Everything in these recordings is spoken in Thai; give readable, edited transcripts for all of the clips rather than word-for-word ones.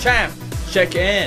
Champ Check In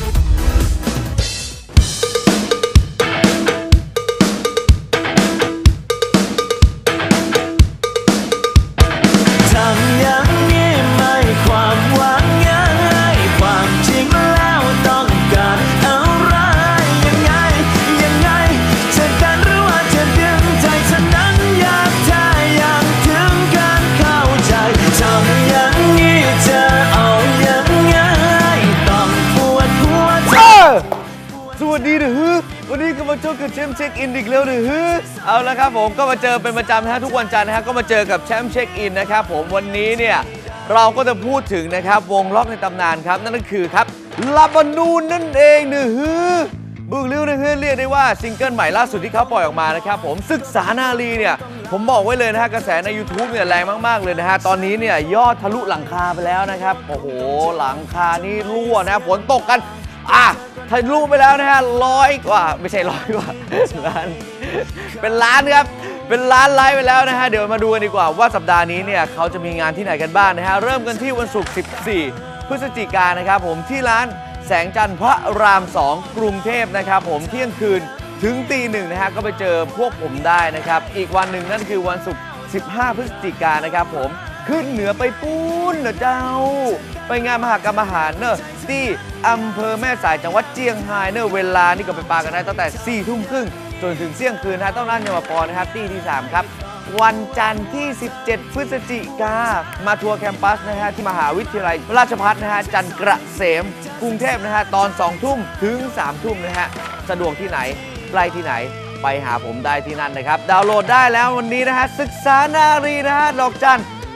สวัสดีเด้อวันนี้ก็มาเจอกับแชมป์เช็คอินอีกแล้วเด้อเอาละครับผมก็มาเจอเป็นประจำนะฮะทุกวันจันทร์นะฮะก็มาเจอกับแชมป์เช็คอินนะครับผมวันนี้เนี่ยเราก็จะพูดถึงนะครับวงล็อกในตำนานครับนั่นก็คือครับลาบานูนนั่นเองเด้อบึกลิ้วนะฮะเรียกได้ว่าซิงเกิลใหม่ล่าสุดที่เขาปล่อยออกมานะครับผมศึกษานารีเนี่ยผมบอกไว้เลยนะฮะกระแสใน YouTube เนี่ยแรงมากๆเลยนะฮะตอนนี้เนี่ยยอดทะลุหลังคาไปแล้วนะครับโอ้โหหลังคานี่รั่วนะฝนตกกันทะลุไปแล้วนะฮะ100 กว่าไม่ใช่100 กว่าล้านเป็นล้านครับเป็นล้านไลค์ไปแล้วนะฮะเดี๋ยวมาดูกันดีกว่าว่าสัปดาห์นี้เนี่ยเขาจะมีงานที่ไหนกันบ้างนะฮะเริ่มกันที่วันศุกร์14 พฤศจิกายนนะครับผมที่ร้านแสงจันทร์พระราม 2 กรุงเทพนะครับผมเที่ยงคืนถึงตี 1นะฮะก็ไปเจอพวกผมได้นะครับอีกวันหนึ่งนั่นคือวันศุกร์15 พฤศจิกายนนะครับผมขึ้นเหนือไปปูนนะเจ้าไปงานมหกรรมอาหารเนอะที่อำเภอแม่สายจังหวัดเจียงไฮ้เนอะเวลานี่ก็ไปปากันได้ตั้งแต่4 ทุ่มครึ่งจนถึงเที่ยงคืนนะต้องนั่นยมปอนะครับที่ 3ครับวันจันทร์ที่17 พฤศจิกามาทัวร์แคมปัสนะฮะที่มหาวิทยาลัยราชภัฏนะฮะจันทร์เกษมกรุงเทพนะฮะตอน2 ทุ่มถึง3 ทุ่มนะฮะสะดวกที่ไหนใกล้ที่ไหนไปหาผมได้ที่นั่นนะครับดาวน์โหลดได้แล้ววันนี้นะฮะศึกษานารีนะฮะดอกจัน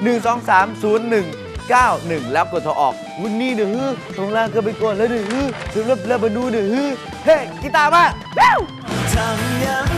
1230191แล้วกดโทรออกวันนี้เด้อตรงล่างก็ไปก่อนแล้วเด้อสำหรับลาบานูเด้อเฮ้กีตาร์มาทำยัง